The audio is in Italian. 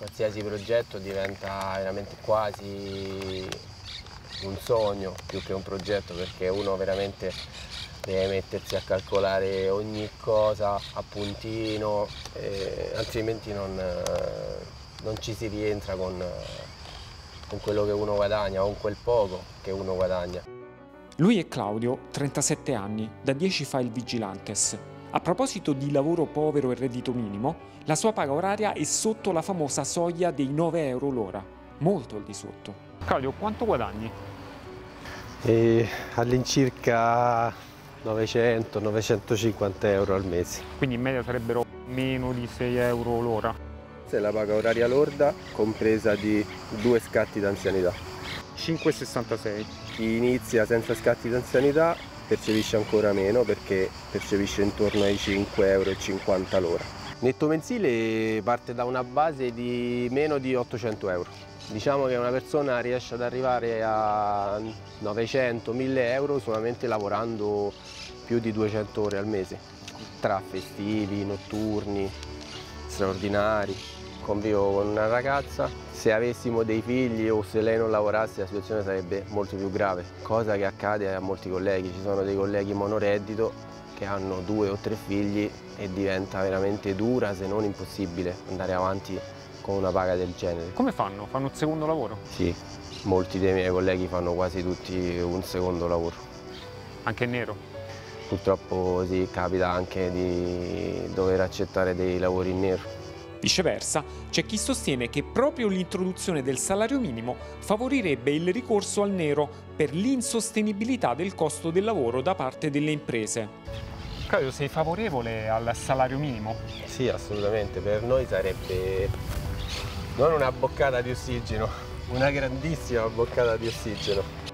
qualsiasi progetto diventa veramente quasi un sogno più che un progetto, perché uno veramente deve mettersi a calcolare ogni cosa a puntino, altrimenti non ci si rientra con quello che uno guadagna o con quel poco che uno guadagna. Lui è Claudio, 37 anni, da 10 fa il vigilantes. A proposito di lavoro povero e reddito minimo, la sua paga oraria è sotto la famosa soglia dei 9 euro l'ora, molto al di sotto. Claudio, quanto guadagni? All'incirca 900-950 euro al mese. Quindi in media sarebbero meno di 6 euro l'ora. Questa è la paga oraria lorda compresa di 2 scatti d'anzianità. 5,66. Chi inizia senza scatti d'anzianità percepisce ancora meno, perché percepisce intorno ai 5,50 euro l'ora. Netto mensile parte da una base di meno di 800 euro. Diciamo che una persona riesce ad arrivare a 900-1000 euro solamente lavorando più di 200 ore al mese, tra festivi, notturni, straordinari. Convivo con una ragazza, se avessimo dei figli o se lei non lavorasse la situazione sarebbe molto più grave, cosa che accade a molti colleghi. Ci sono dei colleghi monoreddito che hanno 2 o 3 figli e diventa veramente dura, se non impossibile, andare avanti con una paga del genere. Come fanno? Fanno un secondo lavoro? Sì, molti dei miei colleghi fanno quasi tutti un secondo lavoro. Anche in nero? Purtroppo sì, capita anche di dover accettare dei lavori in nero. Viceversa, c'è chi sostiene che proprio l'introduzione del salario minimo favorirebbe il ricorso al nero per l'insostenibilità del costo del lavoro da parte delle imprese. Claudio, sei favorevole al salario minimo? Sì, assolutamente. Per noi sarebbe non una boccata di ossigeno, una grandissima boccata di ossigeno.